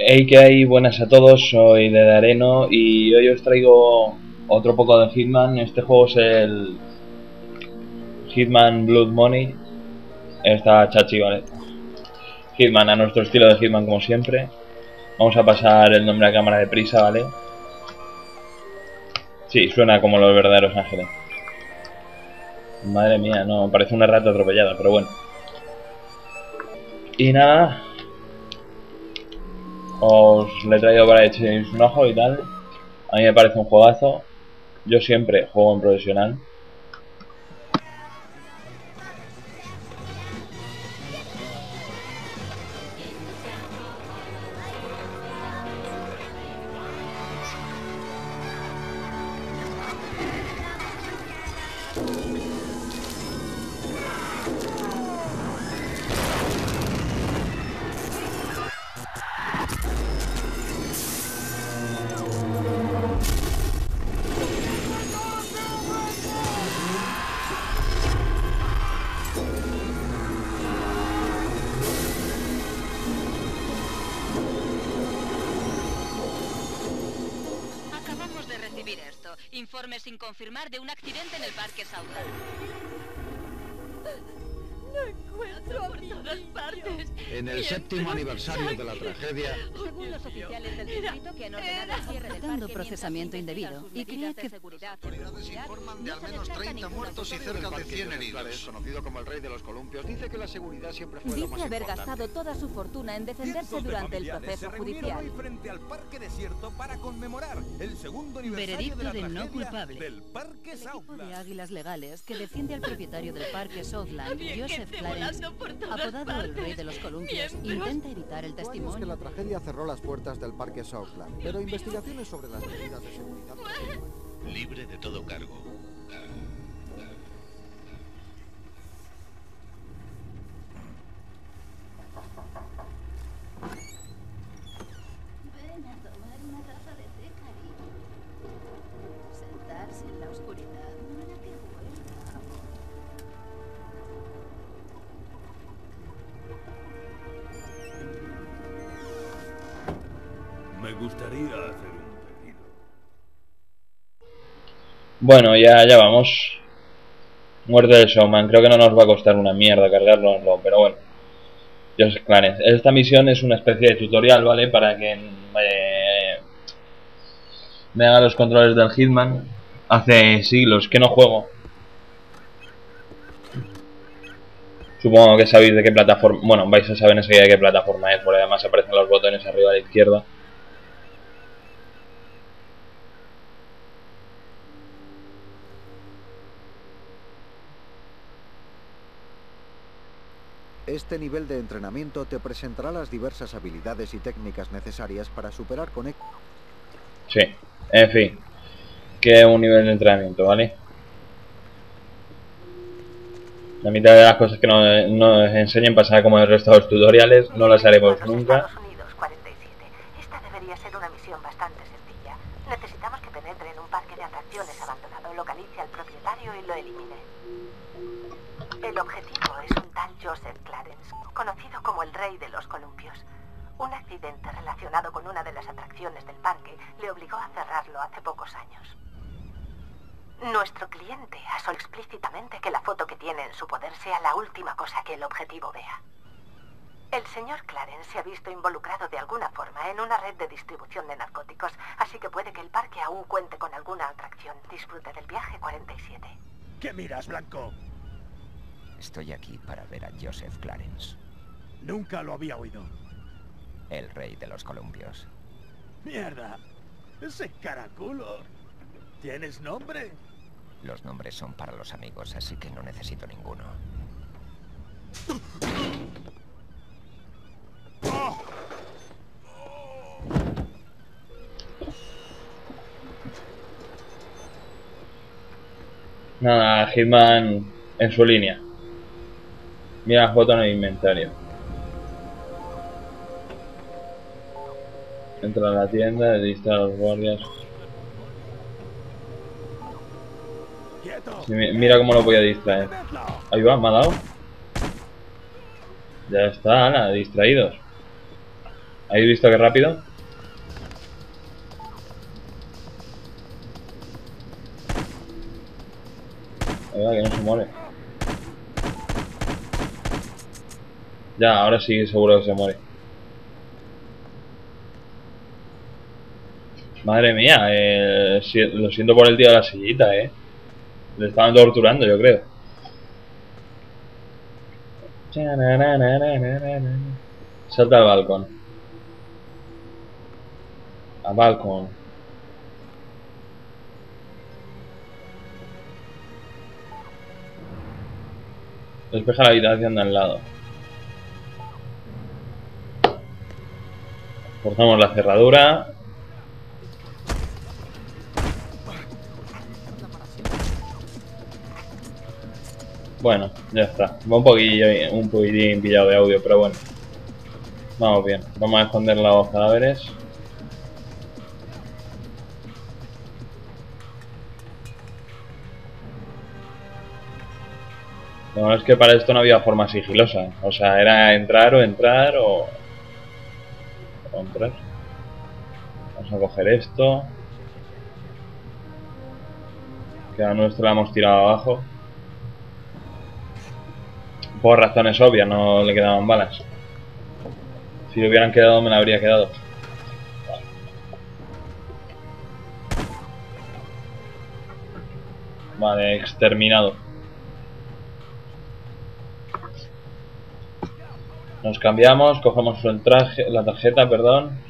Hey, ¿qué hay? Buenas a todos, soy de Areno y hoy os traigo otro poco de Hitman. Este juego es el Hitman Blood Money. Está chachi, ¿vale? Hitman a nuestro estilo de Hitman como siempre. Vamos a pasar el nombre a cámara de prisa, ¿vale? Sí, suena como los verdaderos ángeles. Madre mía, no, parece una rata atropellada, pero bueno. Y nada, os le he traído para que echéis un ojo y tal. A mí me parece un juegazo. Yo siempre juego en profesional. Acabamos de recibir esto. Informe sin confirmar de un accidente en el Parque Southland. No encuentro a mi Todas niño. partes. En el séptimo aniversario de la tragedia, Según los oficiales del distrito que han ordenado el cierre del Dando parque procesamiento indebido y cree que autoridades informan de al menos 30 muertos y cerca de 100 heridos. Conocido como el rey de los columpios, dice que la seguridad siempre fue lo dice más haber importante. gastado toda su fortuna en defenderse Cientos de durante el familiares proceso se reunieron judicial. hoy frente al parque desierto para conmemorar el segundo aniversario Veredicto de la de no tragedia culpable. del parque El equipo de Southland. águilas legales que defiende al propietario del parque Southland, Había Joseph gente Clarence, volando por todas apodado el rey partes. de los columpios, Miembros. intenta evitar el Años que testimonio. la tragedia cerró las puertas del Parque Southland, pero investigaciones sobre las medidas de seguridad. Libre de todo cargo. Ven a tomar una taza de té, cariño. Sentarse en la oscuridad, mira qué buena, amor. Me gustaría hacer un pedido. Bueno, ya vamos. Muerte del Showman. Creo que no nos va a costar una mierda cargarlo, pero bueno. Joseph Clarence. Esta misión es una especie de tutorial, ¿vale? Para que me haga los controles del Hitman. Hace siglos que no juego. Supongo que sabéis de qué plataforma... Bueno, vais a saber enseguida de qué plataforma es, porque además aparecen los botones arriba a la izquierda. Este nivel de entrenamiento te presentará las diversas habilidades y técnicas necesarias para superar con éxito. Sí, en fin. Que un nivel de entrenamiento, ¿vale? La mitad de las cosas que nos enseñen pasará como el resto de los tutoriales, no las haremos nunca. Estados Unidos 47. Esta debería ser una misión bastante sencilla. Necesitamos que penetre en un parque de atracciones abandonado, localice al propietario y lo elimine. El objetivo es un tal Joseph Clarence, conocido como el rey de los columpios. Un accidente relacionado con una de las atracciones del parque le obligó a cerrarlo hace pocos años. Nuestro cliente ha solicitado explícitamente que la foto que tiene en su poder sea la última cosa que el objetivo vea. El señor Clarence se ha visto involucrado de alguna forma en una red de distribución de narcóticos, así que puede que el parque aún cuente con alguna atracción. Disfrute del viaje 47. ¿Qué miras, Blanco? Estoy aquí para ver a Joseph Clarence, Nunca lo había oído. el rey de los columpios. Mierda. Ese caraculo. ¿Tienes nombre? Los nombres son para los amigos, así que no necesito ninguno. Nada, Hitman en su línea. Mira la foto en el inventario. Entra a la tienda, distrae a los guardias. Sí, mira cómo lo voy a distraer. Ahí va, me ha dado. Ya está, Ana, distraídos. ¿Habéis visto qué rápido? La verdad que no se muere. Ya, ahora sí seguro que se muere. Madre mía, lo siento por el tío de la sillita, Le estaban torturando, yo creo. Salta al balcón. Al balcón. Despeja la habitación de al lado. Forzamos la cerradura. Bueno, ya está. Va un poquitín pillado de audio, pero bueno. Vamos bien. Vamos a esconder los cadáveres. No, es que para esto no había forma sigilosa. O sea, era entrar o entrar o entrar. Vamos a coger esto. Que a nuestro la hemos tirado abajo. Por razones obvias, no le quedaban balas. Si le hubieran quedado, me la habría quedado. Vale, exterminado. Nos cambiamos, cogemos el traje, la tarjeta, perdón.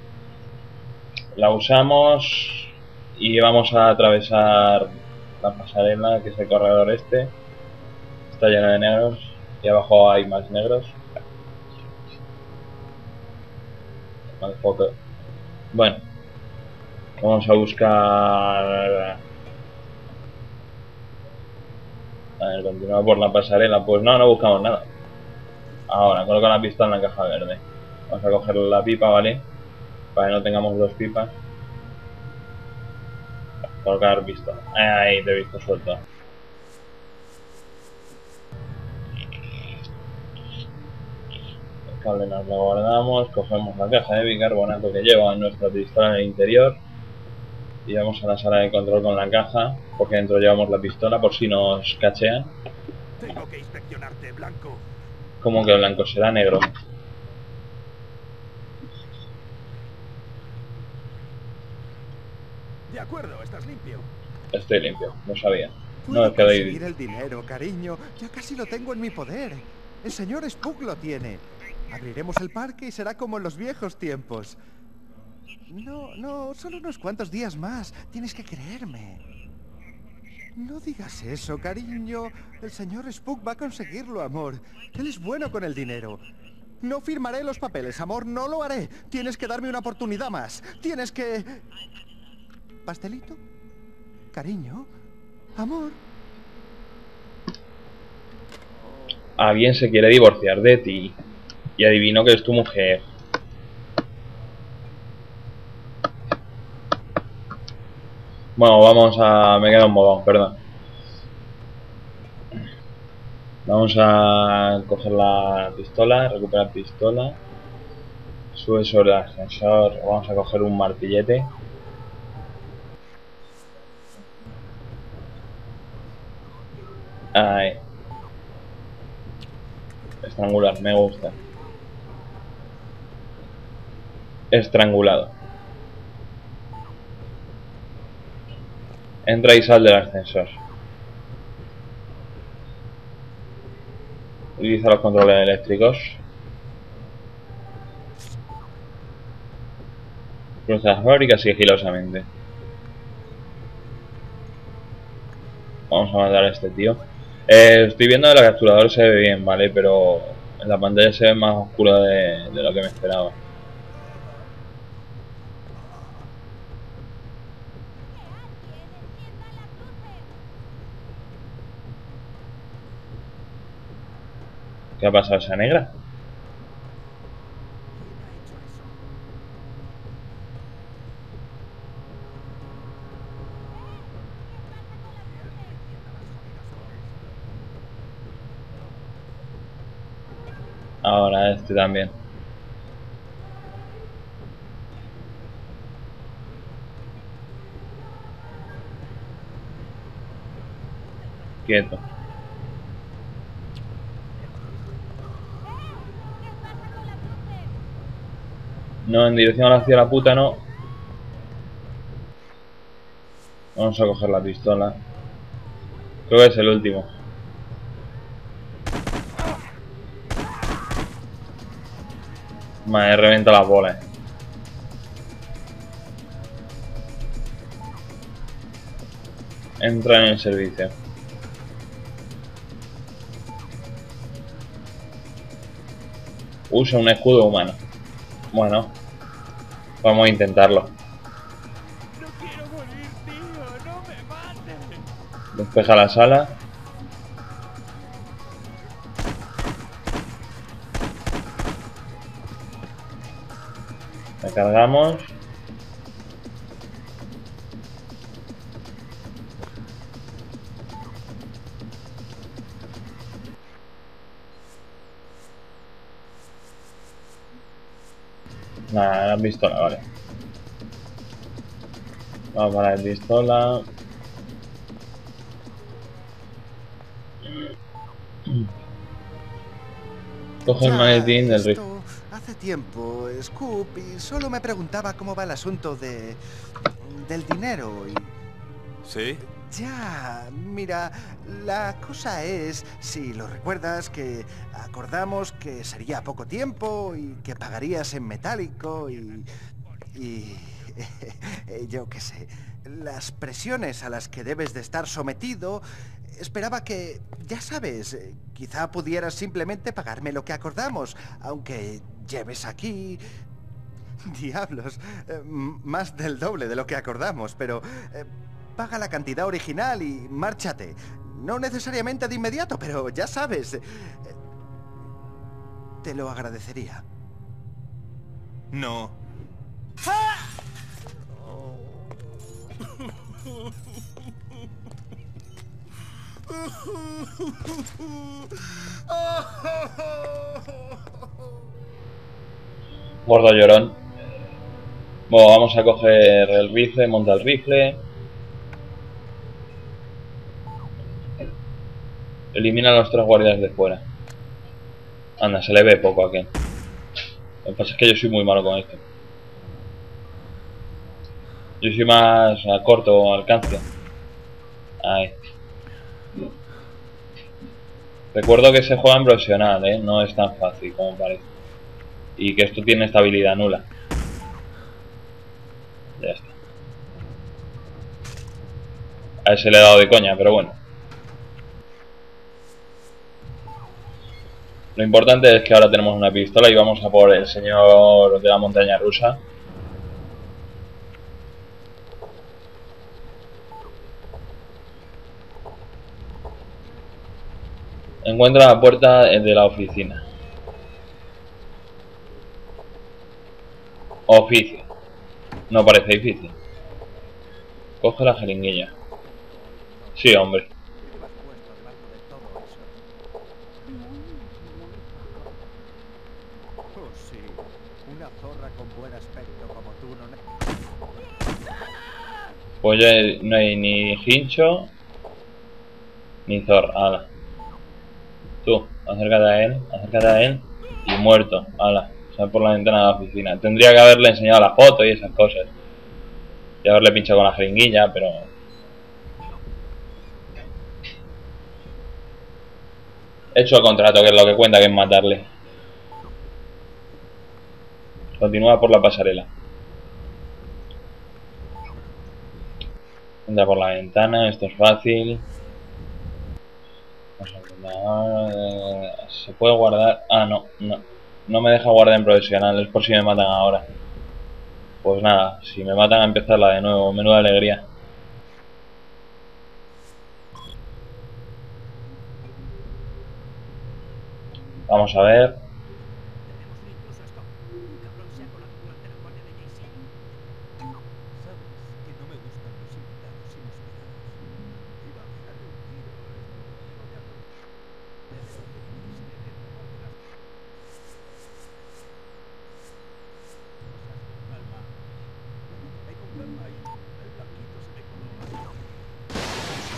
La usamos y vamos a atravesar la pasarela, que es el corredor este. Está lleno de negros y abajo hay más negros. Bueno, vamos a buscar. A ver, continuar por la pasarela. Pues no buscamos nada. Ahora, coloca la pistola en la caja verde. Vamos a coger la pipa, ¿vale? Para que no tengamos dos pipas. Colocar pistola. Ahí te he visto suelto. El cable nos lo guardamos. Cogemos la caja de bicarbonato que lleva nuestra pistola en el interior. Y vamos a la sala de control con la caja. Porque dentro llevamos la pistola por si nos cachean. Tengo que inspeccionarte, Blanco. Como que blanco será negro. De acuerdo, estás limpio. Estoy limpio, lo sabía. Puedo No, es que doy... conseguir el dinero, cariño. Ya casi lo tengo en mi poder. El señor Spook lo tiene. Abriremos el parque y será como en los viejos tiempos. No, solo unos cuantos días más. Tienes que creerme. No digas eso, cariño. El señor Spook va a conseguirlo, amor. Él es bueno con el dinero. No firmaré los papeles, amor, no lo haré. Tienes que darme una oportunidad más. Tienes que... ¿Pastelito? Cariño. Amor. Alguien se quiere divorciar de ti. Y adivino que es tu mujer. Bueno, vamos a... Me queda un modón, perdón. Vamos a coger la pistola, recuperar pistola. Sube sobre el ascensor. Vamos a coger un martillete. Ahí. Estrangular, me gusta. Estrangulado. Entra y sal del ascensor. Utiliza los controles eléctricos. Cruza la fábrica sigilosamente. Vamos a matar a este tío. Estoy viendo que el capturador se ve bien, ¿vale? Pero en la pantalla se ve más oscura de lo que me esperaba. ¿Qué ha pasado a esa negra? Ahora este también. Quieto. No, en dirección hacia la puta no. Vamos a coger la pistola. Creo que es el último. Me revienta las bolas. Entra en el servicio. Usa un escudo humano. Bueno, vamos a intentarlo. No quiero morir, tío. No me mates. Despeja la sala. La cargamos. Nada, la pistola, vale. Vamos para la pistola. Coge el maletín del rifle. Hace tiempo, Scoop, y solo me preguntaba cómo va el asunto del dinero y... ¿Sí? Ya, mira, la cosa es, si lo recuerdas, que acordamos que sería poco tiempo y que pagarías en metálico y yo qué sé, las presiones a las que debes de estar sometido. Esperaba que, ya sabes, quizá pudieras simplemente pagarme lo que acordamos, aunque lleves aquí... Diablos, más del doble de lo que acordamos, pero... paga la cantidad original y márchate. No necesariamente de inmediato, pero ya sabes. Te lo agradecería. No. Gordo llorón. Bueno, vamos a coger el rifle, monta el rifle. Elimina a los 3 guardias de fuera. Anda, se le ve poco a aquel. Lo que pasa es que yo soy muy malo con esto. Yo soy más a corto alcance. Ahí. Recuerdo que se juega en profesional, no es tan fácil como parece. Y que esto tiene estabilidad nula. Ya está. A ese le he dado de coña, pero bueno. Lo importante es que ahora tenemos una pistola y vamos a por el señor de la montaña rusa. Encuentra la puerta de la oficina. Oficio. No parece edificio. Coge la jeringuilla. Sí, hombre. Oh, sí. Una zorra con buen aspecto como tú no... Pues ya no hay ni hincho ni zorra. Ala. Tú, acércate a él y muerto. Ala. Sale por la ventana de la oficina. Tendría que haberle enseñado la foto y esas cosas. Y haberle pinchado con la jeringuilla, pero... hecho el contrato, que es lo que cuenta, que es matarle. Continúa por la pasarela. Entra por la ventana, esto es fácil. Se puede guardar... ah, no me deja guardar en profesional, es por si me matan ahora. Pues nada, si me matan a empezarla de nuevo, menuda alegría. Vamos a ver.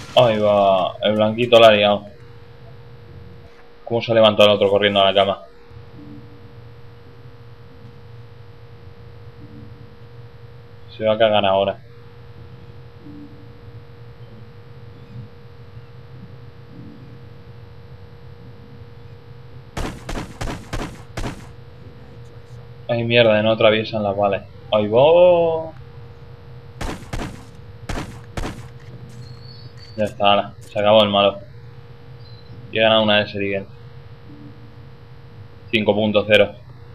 Ahí va, el blanquito la ha liado. ¿Cómo se ha levantado el otro corriendo a la cama? Se va a cagar ahora. Ay, mierda, no atraviesan las balas. Ahí va. Ya está, ala, se acabó el malo. Y he ganado una de Serigen. 5.0.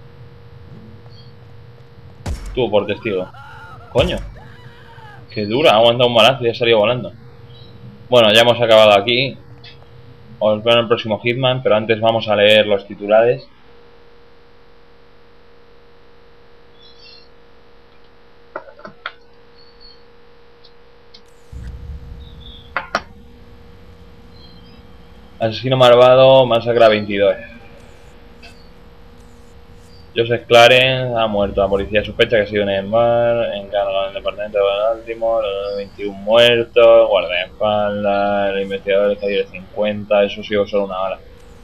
Tú por testigo. Coño. Qué dura, ha aguantado un balazo y ha salido volando. Bueno, ya hemos acabado aquí. Os veo en el próximo Hitman, pero antes vamos a leer los titulares. Asesino malvado, masacra 22. Joseph Clarence ha muerto. La policía sospecha que ha sido en el mar. Encargado del departamento de Baltimore. 21 muertos. Guardaespaldas. El investigador está de 50. Eso ha sido solo una bala.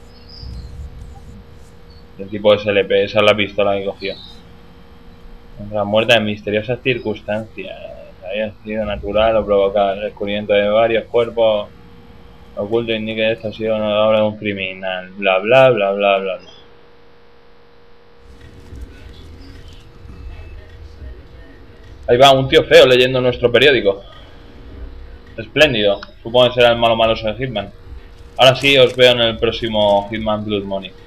El tipo SLP. Esa es la pistola que cogió. La muerte en misteriosas circunstancias. Había sido natural o provocada. El descubrimiento de varios cuerpos ocultos indica que esto ha sido una obra de un criminal. Bla bla bla bla bla. Ahí va un tío feo leyendo nuestro periódico. Espléndido. Supongo que será el malo maloso de Hitman. Ahora sí, os veo en el próximo Hitman Blood Money.